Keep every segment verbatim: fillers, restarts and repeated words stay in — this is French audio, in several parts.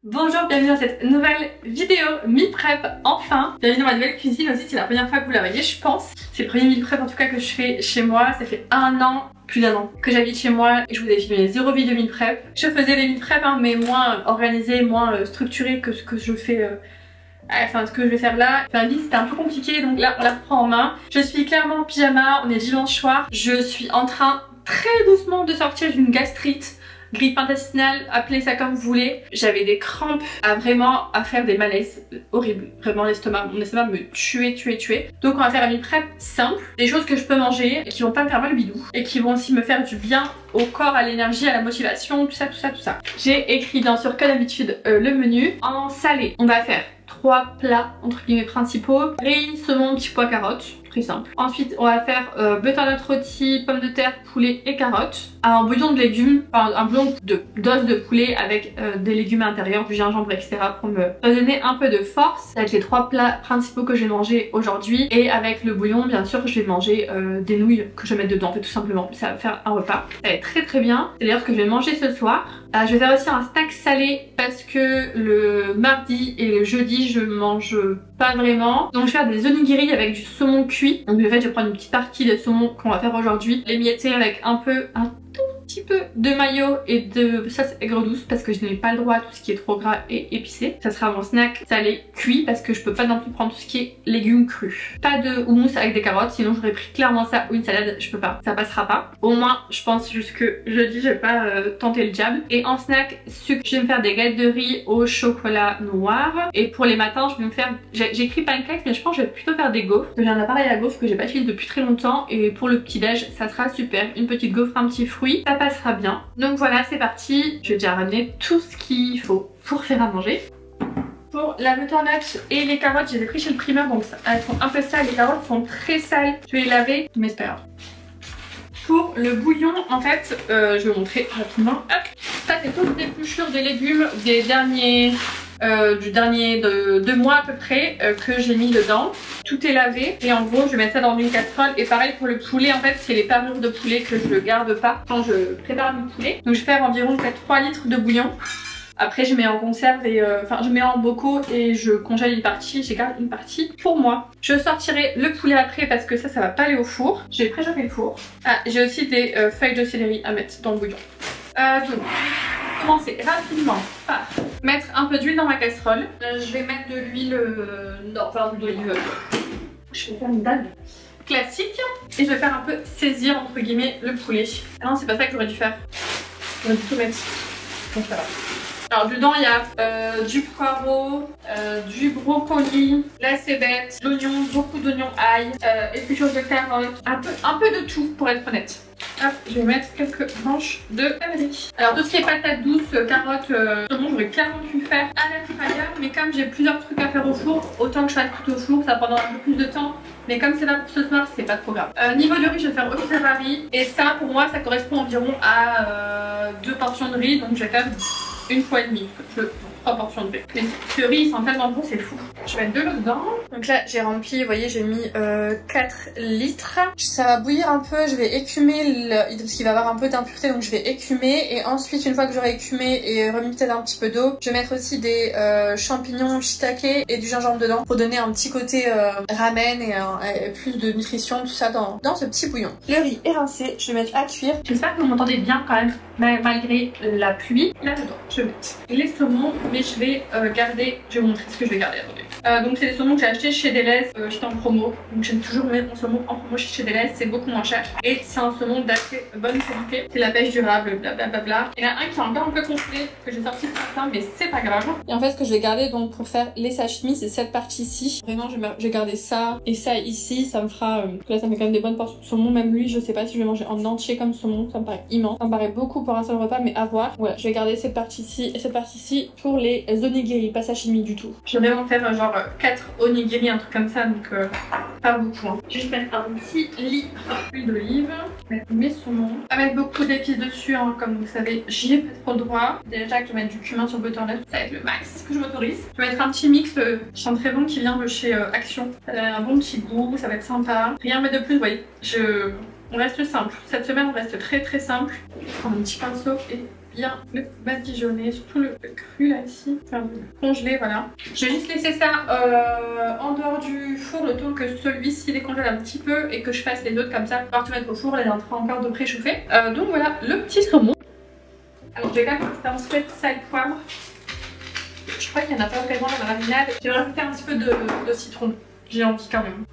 Bonjour, bienvenue dans cette nouvelle vidéo meal prep, enfin. Bienvenue dans ma nouvelle cuisine aussi, c'est la première fois que vous la voyez je pense. C'est le premier meal prep en tout cas que je fais chez moi, ça fait un an, plus d'un an que j'habite chez moi et je vous ai filmé zéro vidéo meal prep. Je faisais les meal prep hein, mais moins organisées, moins euh, structurées que ce que je fais... Euh... Enfin, ce que je vais faire là, enfin, vie c'était un peu compliqué donc là on la reprend en main. Je suis clairement en pyjama, on est dimanche soir. Je suis en train très doucement de sortir d'une gastrite, grippe intestinale, appelez ça comme vous voulez. J'avais des crampes à vraiment à faire des malaises horribles. Vraiment l'estomac, mon estomac me tuait, tuait, tuait. Donc on va faire un meal prep simple, des choses que je peux manger et qui vont pas me faire mal au bidou et qui vont aussi me faire du bien au corps, à l'énergie, à la motivation, tout ça, tout ça, tout ça. J'ai écrit bien sûr comme d'habitude euh, le menu. En salé, on va faire trois plats entre guillemets principaux. Riz, saumon, petit pois, carottes. Très simple. Ensuite, on va faire euh, butternut rôti, pommes de terre, poulet et carottes. Un bouillon de légumes, enfin un bouillon de d'os de poulet avec euh, des légumes à l'intérieur, du gingembre, et cetera pour me donner un peu de force. Avec les trois plats principaux que je vais manger aujourd'hui. Et avec le bouillon, bien sûr, je vais manger euh, des nouilles que je vais mettre dedans, en fait, tout simplement. Ça va faire un repas. Ça va être très très bien. C'est d'ailleurs ce que je vais manger ce soir. Euh, je vais faire aussi un snack salé parce que le mardi et le jeudi, je mange pas vraiment. Donc je vais faire des onigiri avec du saumon cuit. Donc en fait, je vais prendre une petite partie de saumon qu'on va faire aujourd'hui. Les mietter avec un peu, un tout petit peu de mayo et de sauce aigre douce parce que je n'ai pas le droit à tout ce qui est trop gras et épicé. Ça sera mon snack salé cuit parce que je peux pas non plus prendre tout ce qui est légumes crus. Pas de houmous avec des carottes, sinon j'aurais pris clairement ça ou une salade, je peux pas, ça passera pas. Au moins je pense jusque jeudi je vais pas euh, tenter le diable. Et en snack sucre, je vais me faire des galettes de riz au chocolat noir. Et pour les matins je vais me faire, j'ai écrit pancakes mais je pense que je vais plutôt faire des gaufres. J'ai un appareil à gaufres que j'ai pas utilisé depuis très longtemps et pour le petit déj ça sera super. Une petite gaufre, un petit fruit, ça passera bien. Donc voilà, c'est parti. Je vais déjà ramener tout ce qu'il faut pour faire à manger. Pour la butternut et les carottes, j'ai les pris chez le primeur donc elles sont un peu sales. Les carottes sont très sales. Je vais les laver, mais c'est pas grave. Pour le bouillon, en fait, euh, je vais vous montrer rapidement. Hop. Ça, c'est toutes les épluchures des légumes des derniers. Euh, du dernier de deux mois à peu près euh, que j'ai mis dedans. Tout est lavé et en gros je vais mettre ça dans une casserole. Et pareil pour le poulet, en fait c'est les parures de poulet que je garde pas quand je prépare mon poulet. Donc je vais faire environ trois litres de bouillon. Après je mets en conserve et euh, enfin je mets en bocaux et je congèle une partie, je garde une partie pour moi. Je sortirai le poulet après parce que ça ça va pas aller au four. J'ai préchauffé le four. Ah, j'ai aussi des euh, feuilles de céleri à mettre dans le bouillon. Euh, donc, commencer rapidement par mettre un peu d'huile dans ma casserole. Euh, je vais mettre de l'huile, euh, non, enfin d'olive. Je vais faire une dalle classique et je vais faire un peu saisir entre guillemets le poulet. Ah non, c'est pas ça que j'aurais dû faire. J'aurais dû tout mettre. Donc ça va. Alors dedans il y a euh, du poireau, euh, du brocoli, la cébette, l'oignon, beaucoup d'oignons ail, euh, épluchures de carottes, un peu, un peu de tout pour être honnête. Hop, je vais mettre quelques branches de céleri. Alors tout ce qui est patates douces, carottes, euh, j'aurais clairement pu faire à la fryer, mais comme j'ai plusieurs trucs à faire au four, autant que je fasse tout au four, ça prendra un peu plus de temps. Mais comme c'est là pour ce soir, c'est pas trop grave. Euh, niveau de riz, je vais faire aussi de riz. Et ça, pour moi, ça correspond environ à euh, deux portions de riz, donc je vais faire une fois et demie. Je... trois portions de riz. Mais ce riz il sent tellement bon, c'est fou. Je vais mettre de l'eau dedans. Donc là j'ai rempli, vous voyez j'ai mis euh, quatre litres. Ça va bouillir un peu, je vais écumer le... parce qu'il va y avoir un peu d'impureté donc je vais écumer. Et ensuite une fois que j'aurai écumé et remis peut-être un petit peu d'eau, je vais mettre aussi des euh, champignons shiitake et du gingembre dedans pour donner un petit côté euh, ramen et, un, et plus de nutrition, tout ça dans, dans ce petit bouillon. Le riz est rincé, je vais mettre à cuire. J'espère que vous m'entendez bien quand même malgré la pluie. Là dedans, je vais mettre les saumons. Mais je vais euh, garder, je vais vous montrer ce que je vais garder, attendez. Euh, donc c'est des saumons que j'ai acheté chez Deleuze, euh, j'étais en promo, donc j'aime toujours mettre mon saumon en promo chez Deleuze, c'est beaucoup moins cher. Et c'est un saumon d'assez bonne qualité, c'est la pêche durable, blablabla. Il y en a un qui est encore un peu gonflé, que j'ai sorti ce matin, mais c'est pas grave. Et en fait ce que je vais garder donc pour faire les sashimi, c'est cette partie-ci. Vraiment je vais garder ça et ça ici, ça me fera, euh, là ça me fait quand même des bonnes portions de saumon, même lui je sais pas si je vais manger en entier comme saumon, ça me paraît immense. Ça me paraît beaucoup pour un seul repas, mais à voir. Voilà, je vais garder cette partie-ci et cette partie-ci pour les onigiri, pas sashimi du tout. Je vais vraiment faire euh, genre quatre onigiri, un truc comme ça, donc euh, pas beaucoup. Hein. Je vais juste mettre un petit litre d'huile d'olive, mettre mes saumons, pas mettre beaucoup d'épices dessus, hein, comme vous savez, j'y ai pas trop le droit. Déjà que je vais mettre du cumin sur butternut, ça va être le max que je m'autorise. Je vais mettre un petit mix, euh, je sens très bon qui vient de chez euh, Action. Ça a un bon petit goût, ça va être sympa. Rien à mettre de plus, vous voyez, je... on reste simple. Cette semaine on reste très très simple. Je prends un petit pinceau et bien le badigeonner, surtout le, le cru là ici, enfin le congelé, voilà. Je vais juste laisser ça euh, en dehors du four le temps que celui-ci décongèle un petit peu et que je fasse les autres comme ça pour pouvoir tout mettre au four, les en train encore de préchauffer. Euh, donc voilà le petit saumon. Alors je vais quand même rajouter un petit peu de sel poivre. Je crois qu'il n'y en a pas vraiment dans la marinade. Je vais rajouter un petit peu de, de citron. J'ai envie quand même.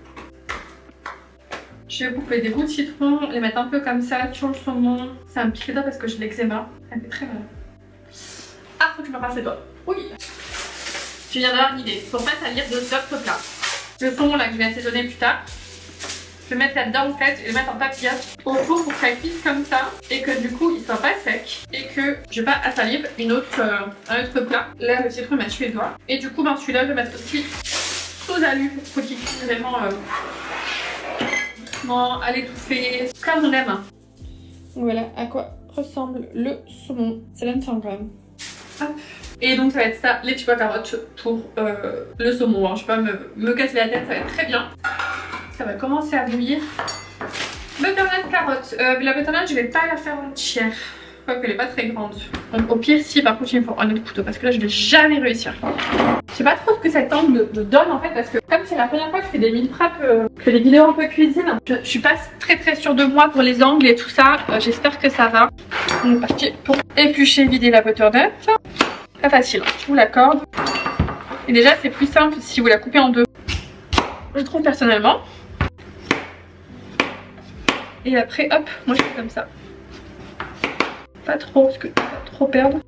Je vais couper des bouts de citron, les mettre un peu comme ça sur le saumon. Ça me pique les doigts parce que j'ai l'eczéma. Ça me fait très mal. Ah, faut que je me rince les doigts. Oui. Je viens d'avoir une idée. Pour pas salir de d'autres plats. Le saumon là que je vais assaisonner plus tard. Je vais mettre là-dedans en fait et le mettre en papillote au four pour que ça cuise comme ça et que du coup il soit pas sec et que je vais pas assalir une autre, euh, un autre plat. Là le citron m'a tué les doigts. Et du coup ben celui-là je vais mettre aussi sous alu pour qu'il cuise vraiment euh, doucement, à l'étouffer comme on aime. Voilà à quoi ressemble le saumon. C'est vingt grammes. Hop. Et donc ça va être ça, les petits pois carottes pour euh, le saumon. Hein. Je vais pas me, me casser la tête, ça va être très bien. Ça va commencer à bouillir. Butternut carotte. Euh, la butternut, je vais pas la faire entière. Je crois qu'elle est pas très grande. Donc au pire, si par contre, il me faut un autre couteau parce que là, je vais jamais réussir. Je sais pas trop ce que cet angle me donne en fait parce que comme c'est la première fois que je fais des meal prep, euh, que je fais des vidéos un peu cuisine, je, je suis pas très très sûre de moi pour les angles et tout ça. Euh, J'espère que ça va. On est parti pour éplucher, vider la butternut. Très facile, je vous l'accorde. Et déjà, c'est plus simple si vous la coupez en deux. Je trouve personnellement. Et après, hop, moi je fais comme ça. Pas trop, parce que je vais pas trop perdre.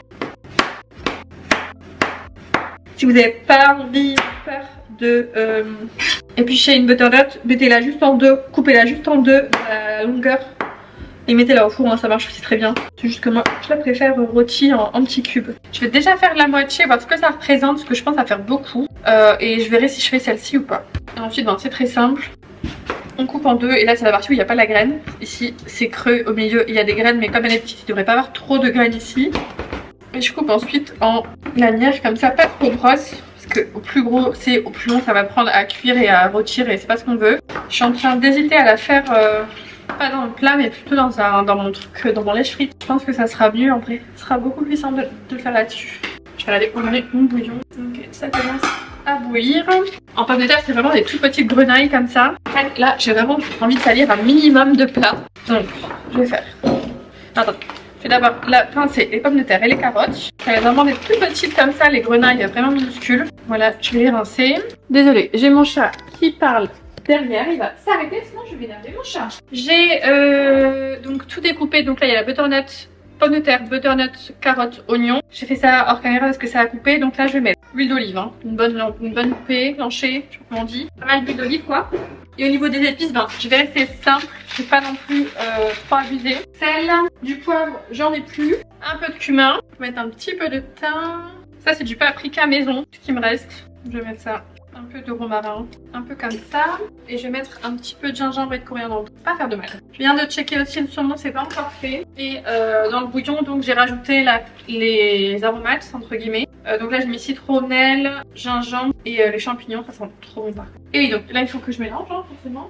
Si vous n'avez pas envie, peur de euh, éplucher une butternut, mettez-la juste en deux, coupez-la juste en deux, à la longueur. Et mettez-la au four, hein, ça marche aussi très bien. C'est juste que moi, je la préfère rôtie en, en petits cubes. Je vais déjà faire la moitié, voir ce que ça représente, parce que je pense à faire beaucoup. Euh, et je verrai si je fais celle-ci ou pas. Et ensuite, ben, c'est très simple. On coupe en deux et là c'est la partie où il n'y a pas la graine. Ici c'est creux, au milieu il y a des graines mais comme elle est petite il ne devrait pas avoir trop de graines ici. Et je coupe ensuite en lanières comme ça, pas trop grosse parce que au plus gros c'est au plus long ça va prendre à cuire et à rôtir et c'est pas ce qu'on veut. Je suis en train d'hésiter à la faire euh, pas dans le plat mais plutôt dans, un, dans mon truc, dans mon lèche-frite. Je pense que ça sera mieux en vrai, ce sera beaucoup plus simple de, de le faire là-dessus. Je vais la découvrir mon bouillon. Ok, ça commence à bouillir. En pommes de terre, c'est vraiment des toutes petites grenailles comme ça. En fait, là, j'ai vraiment envie de salir un minimum de plats. Donc, je vais faire. Attends, je vais d'abord la pincer les pommes de terre et les carottes. C'est vraiment des toutes petites comme ça, les grenailles vraiment minuscules. Voilà, je vais les rincer. Désolée, j'ai mon chat qui parle derrière. Il va s'arrêter, sinon je vais énerver mon chat. J'ai euh, donc tout découpé. Donc là, il y a la butternut, pommes de terre, butternut, carottes, oignons. J'ai fait ça hors caméra parce que ça a coupé. Donc là, je vais mettre l'huile d'olive, hein. une bonne une bonne coupée, planchée, je sais pas comment on dit. Pas mal d'huile d'olive quoi. Et au niveau des épices, ben, je vais rester simple. Je vais pas non plus euh, trop abuser. Sel, du poivre, j'en ai plus. Un peu de cumin. Je vais mettre un petit peu de thym. Ça, c'est du paprika maison, ce qui me reste. Je vais mettre ça. Un peu de romarin, un peu comme ça. Et je vais mettre un petit peu de gingembre et de coriandre. Pas faire de mal. Je viens de checker aussi le saumon, c'est pas encore fait. Et euh, dans le bouillon, donc j'ai rajouté la, les aromates, entre guillemets. Euh, donc là, j'ai mis citronnelle, gingembre et euh, les champignons. Ça sent trop bon par contre. Et oui, donc là, il faut que je mélange, hein, forcément.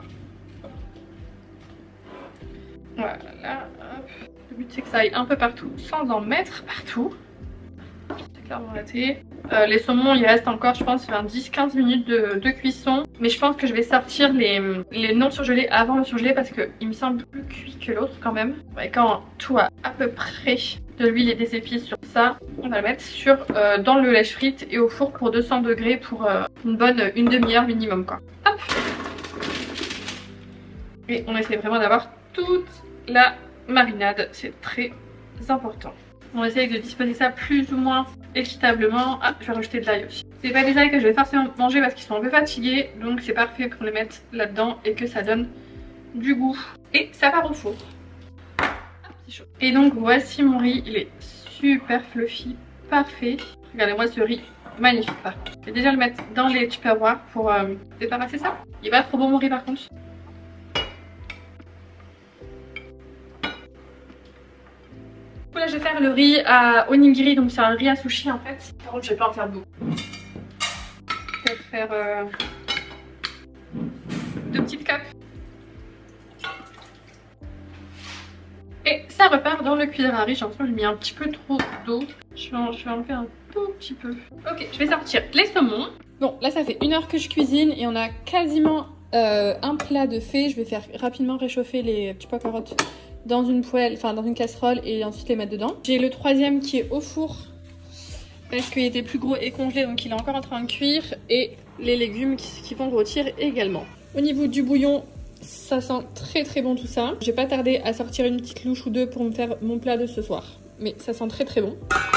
Voilà. Hop. Le but, c'est que ça aille un peu partout sans en mettre partout. C'est clairement raté. Euh, les saumons, il reste encore, je pense, vers dix quinze minutes de, de cuisson. Mais je pense que je vais sortir les, les non surgelés avant le surgelé parce qu'il me semble plus cuit que l'autre quand même. Et quand tout a à peu près de l'huile et des épices sur ça, on va le mettre sur, euh, dans le lèche-frite et au four pour deux cents degrés pour euh, une bonne une demi-heure minimum quoi. Hop. Et on essaie vraiment d'avoir toute la marinade, c'est très important. On essaye de disposer ça plus ou moins équitablement. Ah, je vais rajouter de l'ail aussi. C'est pas des ailes que je vais forcément manger parce qu'ils sont un peu fatigués. Donc c'est parfait pour les mettre là-dedans et que ça donne du goût. Et ça part au four. Ah, c'est chaud. Et donc voici mon riz. Il est super fluffy. Parfait. Regardez-moi ce riz. Magnifique par contre. Je vais déjà le mettre dans les tupperwares pour euh, débarrasser ça. Il est pas trop bon mon riz par contre. Là je vais faire le riz à onigiri, donc c'est un riz à sushi en fait. Par contre je vais pas en faire beaucoup. Je vais faire euh, deux petites cups. Et ça repart dans le cuisinier. J'ai l'impression que j'ai mis un petit peu trop d'eau. Je vais, en, je vais enlever un tout petit peu. Ok, je vais sortir les saumons. Bon, là ça fait une heure que je cuisine et on a quasiment euh, un plat de fait. Je vais faire rapidement réchauffer les petits pois carottes dans une poêle, enfin dans une casserole et ensuite les mettre dedans. J'ai le troisième qui est au four parce qu'il était plus gros et congelé, donc il est encore en train de cuire, et les légumes qui, qui vont rôtir également. Au niveau du bouillon, ça sent très très bon tout ça. J'ai pas tardé à sortir une petite louche ou deux pour me faire mon plat de ce soir, mais ça sent très très bon.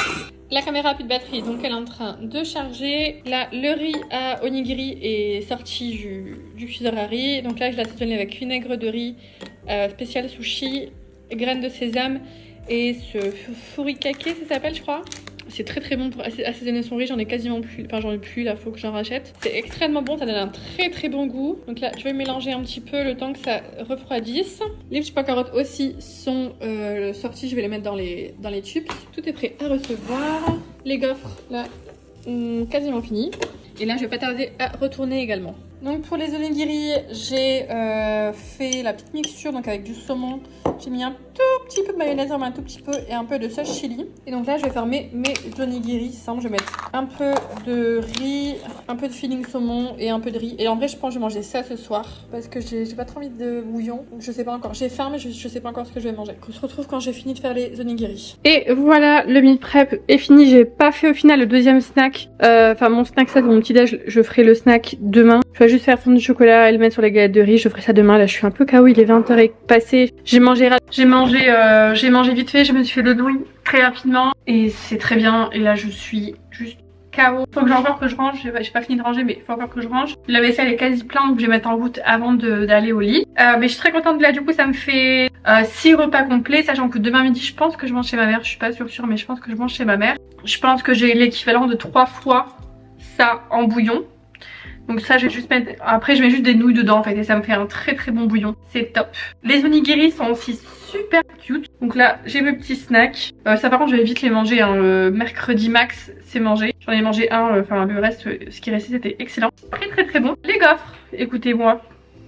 La caméra a plus de batterie, donc elle est en train de charger. Là, le riz à onigiri est sorti du, du cuiseur à riz. Donc là, je l'ai assaisonné avec vinaigre de riz euh, spécial sushi, graines de sésame et ce furikake, ça s'appelle, je crois. C'est très très bon pour assaisonner son riz, j'en ai quasiment plus, enfin j'en ai plus là, faut que j'en rachète. C'est extrêmement bon, ça donne un très très bon goût. Donc là je vais mélanger un petit peu le temps que ça refroidisse. Les petits pois carottes aussi sont euh, sortis, je vais les mettre dans les, dans les tubes. Tout est prêt à recevoir. Les gaufres là, hum, quasiment fini. Et là je vais pas tarder à retourner également. Donc pour les onigiri, j'ai euh, fait la petite mixture donc avec du saumon. J'ai mis un tout petit peu de mayonnaise, un tout petit peu, et un peu de sauce chili. Et donc là je vais faire mes, mes onigiri simple. Je vais mettre un peu de riz, un peu de filling saumon et un peu de riz. Et en vrai je pense que je vais manger ça ce soir parce que j'ai pas trop envie de bouillon. Donc je sais pas encore, j'ai faim mais je, je sais pas encore ce que je vais manger. On se retrouve quand j'ai fini de faire les onigiri. Et voilà, le meal prep est fini. J'ai pas fait au final le deuxième snack. Enfin euh, mon snack ça c'est mon petit déj, je ferai le snack demain. Je vais juste faire fondre du chocolat et le mettre sur les galettes de riz. Je ferai ça demain. Là, je suis un peu K O. Il est vingt heures passé. J'ai mangé, j'ai mangé, euh, j'ai mangé vite fait. Je me suis fait le nouilles très rapidement et c'est très bien. Et là, je suis juste K O. Faut que j'ai encore que je range. J'ai pas fini de ranger, mais il faut encore que je range. La vaisselle est quasi pleine, donc je vais mettre en route avant d'aller au lit. Euh, mais je suis très contente de là. Du coup, ça me fait euh, six repas complets, sachant que demain midi, je pense que je mange chez ma mère. Je suis pas sûre sûre, mais je pense que je mange chez ma mère. Je pense que j'ai l'équivalent de trois fois ça en bouillon. Donc ça je vais juste mettre, après je mets juste des nouilles dedans en fait et ça me fait un très très bon bouillon, c'est top. Les onigiri sont aussi super cute. Donc là j'ai mes petits snacks, euh, ça par contre je vais vite les manger, hein. Le mercredi max c'est mangé. J'en ai mangé un, enfin euh, le reste, ce qui restait c'était excellent. Très très très bon. Les gaufres, écoutez-moi,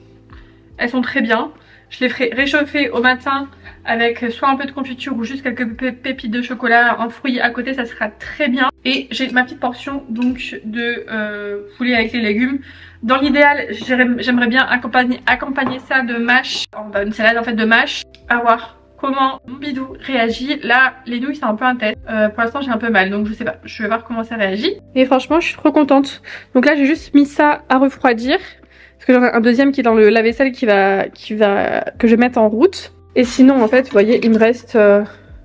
elles sont très bien. Je les ferai réchauffer au matin avec soit un peu de confiture ou juste quelques pépites de chocolat en fruits à côté, ça sera très bien. Et j'ai ma petite portion donc de euh, poulet avec les légumes. Dans l'idéal, j'aimerais bien accompagner, accompagner ça de mâche, enfin, une salade en fait de mâche. À voir comment mon bidou réagit. Là, les nouilles c'est un peu intense. Euh, pour l'instant j'ai un peu mal, donc je sais pas. Je vais voir comment ça réagit. Et franchement, je suis trop contente. Donc là, j'ai juste mis ça à refroidir. Parce que j'en ai un deuxième qui est dans le lave-vaisselle qui va, qui va, que je vais mettre en route. Et sinon, en fait, vous voyez, il me reste euh,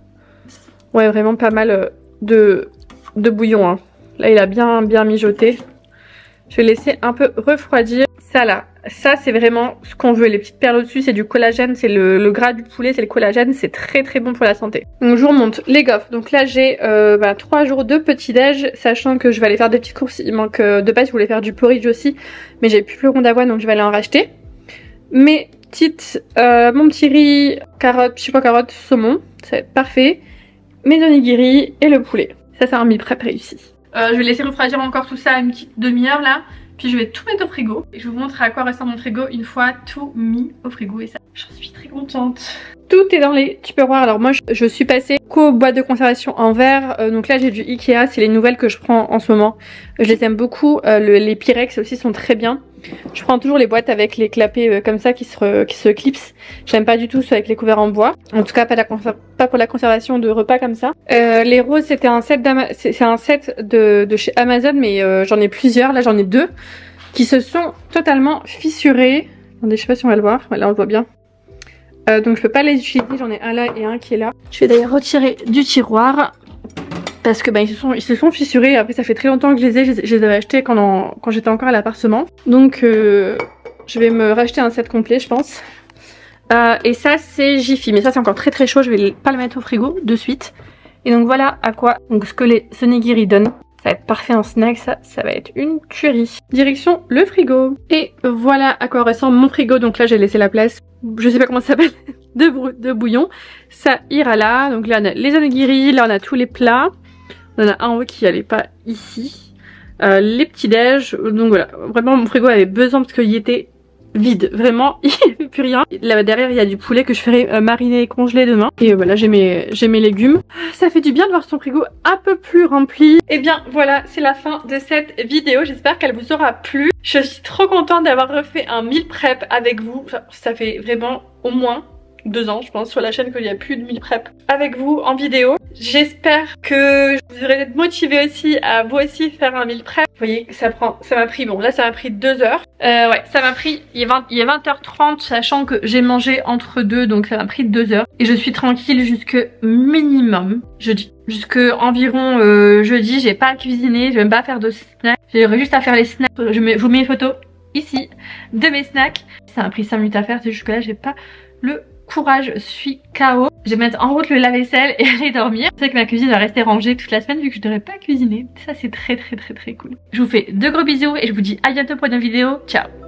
ouais, vraiment pas mal euh, de, de bouillon. Hein. Là, il a bien, bien mijoté. Je vais laisser un peu refroidir. Ça là, ça c'est vraiment ce qu'on veut. Les petites perles au-dessus, c'est du collagène. C'est le, le gras du poulet, c'est le collagène. C'est très très bon pour la santé. Donc je vous remonte les gaufres. Donc là, j'ai euh, bah, trois jours de petit-déj. Sachant que je vais aller faire des petites courses. Il manque euh, de base, je voulais faire du porridge aussi. Mais j'ai plus le rond d'avoine, donc je vais aller en racheter. Mes petites, euh, mon petit riz, carottes, je sais pas, carottes, saumon. C'est parfait. Mes onigiri et le poulet. Ça, c'est un meal prep réussi. Euh, je vais laisser refroidir encore tout ça une petite demi-heure là. Puis je vais tout mettre au frigo. Et je vous montre à quoi ressemble mon frigo une fois tout mis au frigo. Et ça, j'en suis très contente. Tout est dans les tupperwares. Alors moi, je, je suis passée qu'aux boîtes de conservation en verre. Euh, donc là, j'ai du Ikea. C'est les nouvelles que je prends en ce moment. Je les aime beaucoup. Euh, le, les Pyrex aussi sont très bien. Je prends toujours les boîtes avec les clapets euh, comme ça qui se, qui se clipsent. J'aime pas du tout ceux avec les couverts en bois. En tout cas, pas, la pas pour la conservation de repas comme ça. Euh, les roses, c'était un set c'est un set de, de chez Amazon, mais euh, j'en ai plusieurs. Là, j'en ai deux qui se sont totalement fissurés. Attendez, je sais pas si on va le voir. Ouais, là, on le voit bien. Euh, donc, je peux pas les utiliser. J'en ai un là et un qui est là. Je vais d'ailleurs retirer du tiroir. Parce que bah, ils, se sont, ils se sont fissurés. Après ça fait très longtemps que je les ai. Je, je les avais achetés quand, quand j'étais encore à l'appartement. Donc euh, je vais me racheter un set complet je pense. Euh, et ça c'est Jiffy. Mais ça c'est encore très très chaud. Je vais pas le mettre au frigo de suite. Et donc voilà à quoi donc, ce que les onigiri donnent. Ça va être parfait en snack, ça, ça va être une tuerie. Direction le frigo. Et voilà à quoi ressemble mon frigo. Donc là j'ai laissé la place, je sais pas comment ça s'appelle, de, de bouillon. Ça ira là. Donc là on a les onigiri, là on a tous les plats. On en a un en haut qui n'allait pas ici. Euh, les petits déj. Donc voilà, vraiment mon frigo avait besoin parce qu'il était vide, vraiment il n'y avait plus rien. Là derrière il y a du poulet que je ferai euh, mariner et congeler demain. Et euh, voilà, j'ai mes, j'ai mes légumes. Ça fait du bien de voir son frigo un peu plus rempli. Et bien voilà, c'est la fin de cette vidéo, j'espère qu'elle vous aura plu. Je suis trop contente d'avoir refait un meal prep avec vous, ça fait vraiment au moins deux ans je pense sur la chaîne qu'il n'y a plus de meal prep avec vous en vidéo. J'espère que vous aurez été motivé aussi à vous aussi faire un meal prep. Vous voyez ça prend, ça m'a pris, bon là ça m'a pris deux heures. Euh, ouais ça m'a pris, il est, vingt, il est vingt heures trente sachant que j'ai mangé entre deux donc ça m'a pris deux heures. Et je suis tranquille jusque minimum jeudi. Jusque environ euh, jeudi, j'ai pas à cuisiner, je vais même pas faire de snacks. J'aurais juste à faire les snacks. Je, mets, je vous mets une photo ici de mes snacks. Ça m'a pris cinq minutes à faire, c'est juste que là j'ai pas le courage, je suis K O. Je vais mettre en route le lave-vaisselle et aller dormir. C'est vrai que ma cuisine va rester rangée toute la semaine vu que je devrais pas cuisiner. Ça c'est très très très très cool. Je vous fais de gros bisous et je vous dis à bientôt pour une vidéo. Ciao.